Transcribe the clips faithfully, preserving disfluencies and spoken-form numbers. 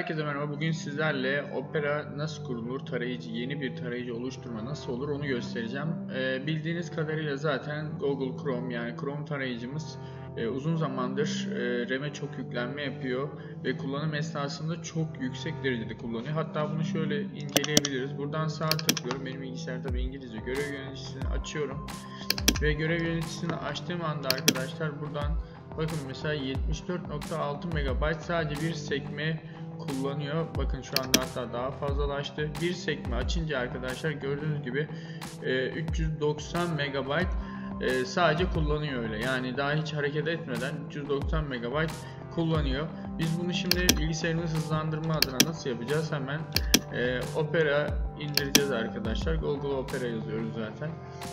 Herkese merhaba. Bugün sizlerle Opera nasıl kurulur, tarayıcı, yeni bir tarayıcı oluşturma nasıl olur onu göstereceğim. Ee, bildiğiniz kadarıyla zaten Google Chrome yani Chrome tarayıcımız e, uzun zamandır e, RAM'e çok yüklenme yapıyor ve kullanım esnasında çok yüksek derecede kullanıyor. Hatta bunu şöyle inceleyebiliriz. Buradan sağ tıklıyorum. Benim bilgisayar tabii İngilizce. Görev yöneticisini açıyorum ve görev yöneticisini açtığım anda arkadaşlar buradan bakın mesela yetmiş dört nokta altı megabayt sadece bir sekme kullanıyor. Bakın şu anda hatta daha fazlalaştı. Bir sekme açınca arkadaşlar gördüğünüz gibi üç yüz doksan megabayt sadece kullanıyor öyle. Yani daha hiç hareket etmeden üç yüz doksan megabayt kullanıyor. Biz bunu şimdi bilgisayarımızı hızlandırma adına nasıl yapacağız? Hemen e, Opera indireceğiz arkadaşlar. Google Opera yazıyoruz zaten.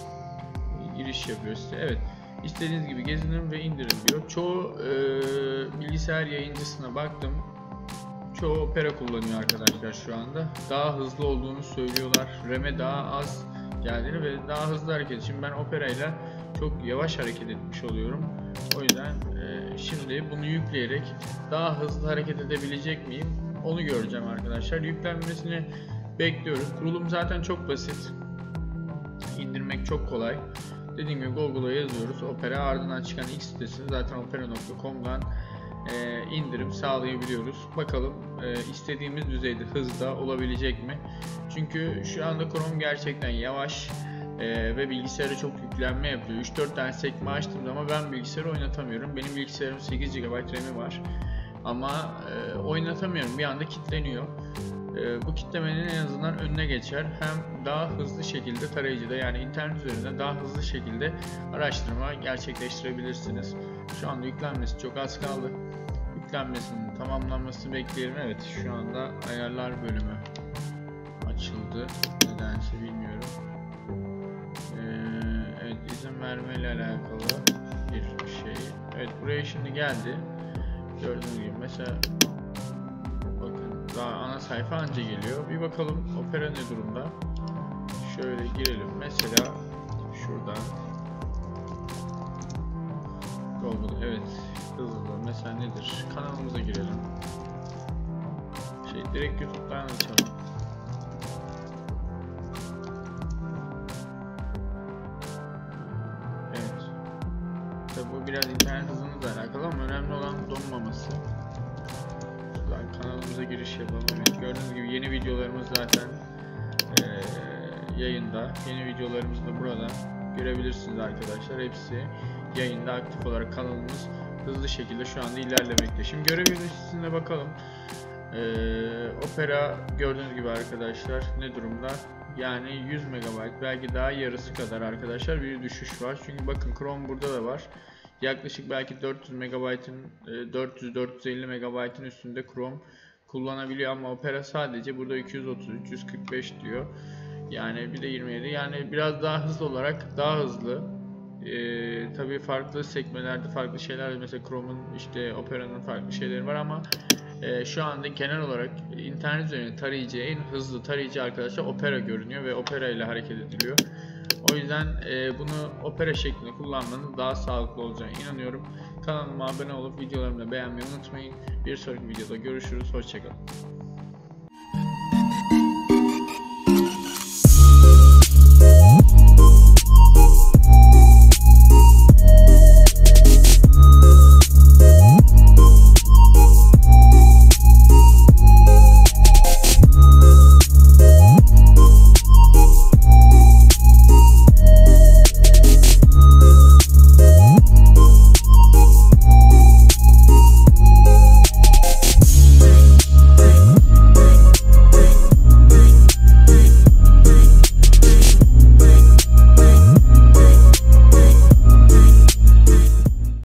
Giriş yapıyor size. Evet. İstediğiniz gibi gezinin ve indirin diyor. Çoğu e, bilgisayar yayıncısına baktım. Çoğu Opera kullanıyor arkadaşlar şu anda. Daha hızlı olduğunu söylüyorlar. RAM'e daha az geldiğini ve daha hızlı hareket. Şimdi ben Opera ile çok yavaş hareket etmiş oluyorum. O yüzden e, şimdi bunu yükleyerek daha hızlı hareket edebilecek miyim? Onu göreceğim arkadaşlar. Yüklenmesini bekliyoruz. Kurulum zaten çok basit. İndirmek çok kolay. Dediğim gibi Google'a yazıyoruz. Opera, ardından çıkan X sitesini zaten opera nokta com'dan e, indirim sağlayabiliyoruz. Bakalım e, istediğimiz düzeyde hızda olabilecek mi? Çünkü şu anda Chrome gerçekten yavaş e, ve bilgisayara çok yüklenme yapıyor. üç dört tane sekme açtığım zaman ben bilgisayarı oynatamıyorum. Benim bilgisayarım sekiz gigabayt RAM'i var. Ama e, oynatamıyorum. Bir anda kilitleniyor. Bu kitlemenin en azından önüne geçer. Hem daha hızlı şekilde tarayıcıda yani internet üzerinden daha hızlı şekilde araştırma gerçekleştirebilirsiniz. Şu anda yüklenmesi çok az kaldı. Yüklenmesinin tamamlanmasını bekleyelim. Evet, şu anda ayarlar bölümü açıldı. Nedense bilmiyorum. Ee, evet, izin verme ile alakalı bir şey. Evet, buraya şimdi geldi. Gördüğünüz gibi mesela daha ana sayfa anca geliyor. Bir bakalım Opera ne durumda. Şöyle girelim. Mesela şuradan Google, evet, hızlı. Mesela nedir? Kanalımıza girelim. Şey direkt YouTube'dan açalım. Evet. Tabi bu biraz internet hızımızla alakalı ama önemli olan donmaması. Kanalımıza giriş yapalım. Evet, gördüğünüz gibi yeni videolarımız zaten e, yayında. Yeni videolarımızı da burada görebilirsiniz arkadaşlar. Hepsi yayında aktif olarak kanalımız hızlı şekilde şu anda ilerlemekte. Şimdi görev yöneticisine bakalım. E, Opera gördüğünüz gibi arkadaşlar ne durumda? Yani yüz megabayt, belki daha yarısı kadar arkadaşlar bir düşüş var. Çünkü bakın Chrome burada da var. Yaklaşık belki dört yüz megabaytın dört yüz dört yüz elli megabaytın üstünde Chrome kullanabiliyor ama Opera sadece burada iki yüz otuz üç yüz kırk beş diyor. Yani bir de yirmi yedi. Yani biraz daha hızlı olarak daha hızlı. Ee, tabii farklı sekmelerde farklı şeyler, mesela Chrome'un işte Opera'nın farklı şeyleri var ama e, şu anda genel olarak internet üzerinde tarayıcı en hızlı tarayıcı arkadaşlar Opera görünüyor ve Opera ile hareket ediliyor. O yüzden e, bunu Opera şeklinde kullanmanın daha sağlıklı olacağına inanıyorum. Kanalıma abone olup videolarımı da beğenmeyi unutmayın. Bir sonraki videoda görüşürüz. Hoşçakalın.